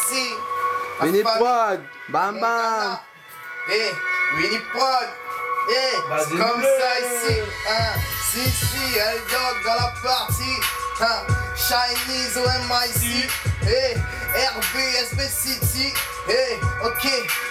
ici. Winnie Prod, bam bam. Eh, Winnie Prod. Eh, c'est comme ça ici. Hein. Si, L-Dog dans la partie. Hein. Chinese OMIC. Eh, RBSB City. Eh, ok,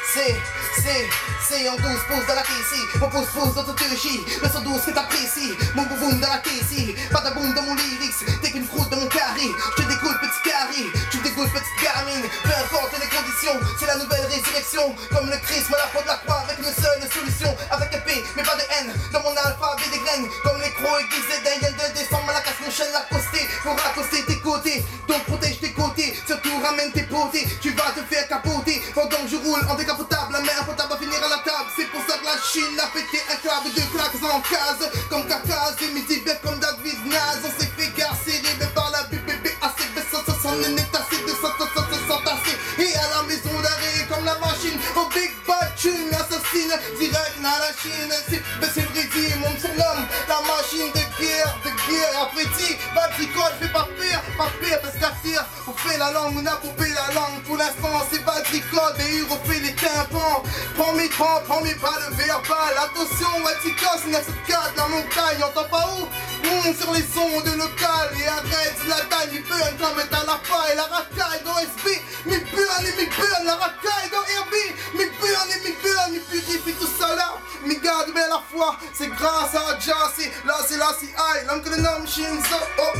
c'est en 12 pouces dans la ici. Mon pouce dans toute régie. Le son 12 que t'apprécies. Mon bouboum dans la ici. Pas de boum dans mon lyrics. T'es qu'une croûte dans mon carré. Je te dégoûte petit carré. Tu me dégoûtes petite gamine. Peu importe les conditions. C'est la nouvelle résurrection. Comme le Christ me la faute de la croix. Avec une seule solution. Avec un P mais pas de N. Dans mon alphabet des graines. Comme les crocs aiguisés d'un yen de décembre. À la casse mon chaîne l'accosté. Pour accoster tes côtés. Donc protège tes côtés. Surtout ramène tes beautés. Tu vas te faire capoter. Pendant que je roule en décapotable. La main potable va finir à la table. C'est pour ça que la Chine a pété un câble de claques en case. Comme caca, c'est midi bête comme David Naz. On s'est fait carcérer mais par la BBB. Assez de ça s'en est tassé. De ça s'entasser. Et à la maison d'arrêt comme la machine. Au Big Bad Tune assassine. Direct dans la Chine. C'est le régime, on me surnomme la machine de guerre. Après dit, va tricot, fais pas pire parce qu'à tire. On fait la langue, on a coupé la langue. Pour l'instant c'est pas tricot et il refait les tympans. Prends mes pas le verbal. Attention, Watikos, 974, la montagne, entend pas où? Sur les ondes locales et arrête la taille, mi burn comme à la faille, la racaille dans SB, mi burn, la racaille dans RB, mi burn, mi purifie tout ça là, mi garde mais à la fois, c'est grâce à Jassy, là c'est I, l'homme que le nom Shinzo,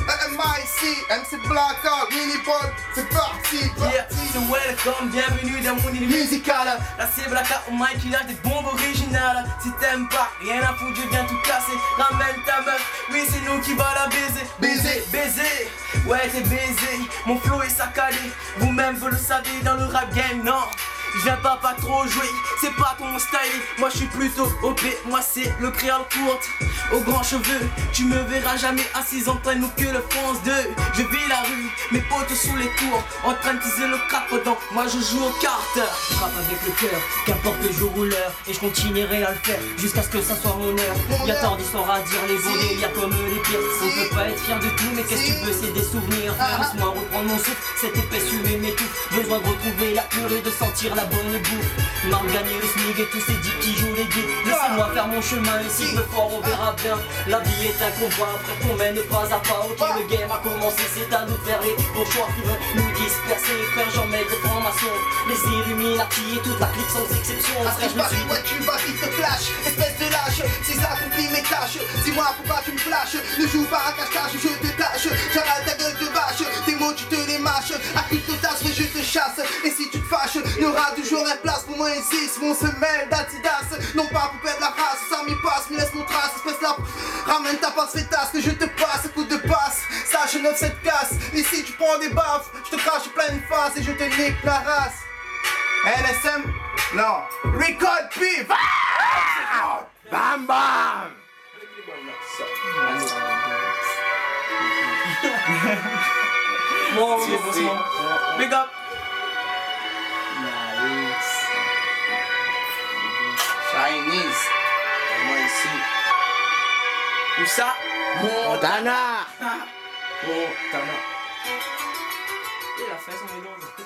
OMIC, MC Blackout, Winnie Prod, c'est parti. Yeah, so welcome, bienvenue dans mon île musicale. Là c'est Blackout, au mic, il lâche des bombes originales. Si t'aimes pas, rien à foutre, je viens tout casser. Ramène ta meuf, oui c'est nous qui va la baiser. Baiser, ouais t'es baisé. Mon flow est saccadé, vous-même vous le savez dans le rap game, non. Je viens pas trop jouer, c'est pas ton style. Moi je suis plutôt OP, moi c'est le créole courte aux grands cheveux. Tu me verras jamais assise en train de nous que le France 2. Je vis la rue, mes potes sous les tours, en train de teaser le crack pendant moi je joue aux cartes. Je frappe avec le cœur, qu'importe le jour ou l'heure. Et je continuerai à le faire jusqu'à ce que ça soit mon heure. Y'a tant d'histoires à dire, les beaux délires comme les pires. On peut pas être fier de tout, mais qu'est-ce que tu veux, c'est des souvenirs. Laisse-moi reprendre mon souffle, cette épaisse fumée m'étouffe. Besoin de retrouver la purée, de sentir la bonne bouffe. Mal gagner le SMIC et tous ces dips qui jouent les guides. Laissez-moi faire mon chemin et si je me fort on verra bien. La vie est un combat, après qu'on mène pas à pas. Ok le game a commencé, c'est à nous de faire les bons choix qui veulent nous disperser. Frère j'en mets des francs-maçons, les Illuminati et toute la clique sans exception. Frère je me suis ouais tu vas vite te flash, espèce de lâche. Si ça accomplit mes tâches, dis-moi pourquoi tu me flashes. Ne joue pas à cache-cache, je te tâche. J'arrête ta gueule de vache, tes mots tu te les mâches. À qui te tasse, mais je te chasse. Et si tu te fâches, il y aura toujours un place pour moi ici, mon semelle d'Adidas. Non pas pour perdre la race, ça m'y passe, mais laisse mon trace, espèce là. Ramène ta passe fétasse, que je te passe, coup de passe. Sache 9 cette casse, ici tu prends des baffes. Je te crache pleine face et je te nique la race. LSM, non, Record P, Bam bam. Bon, big up. Chinese, moi ici. Où ça? Montana. Montana. Il a fait son mélange.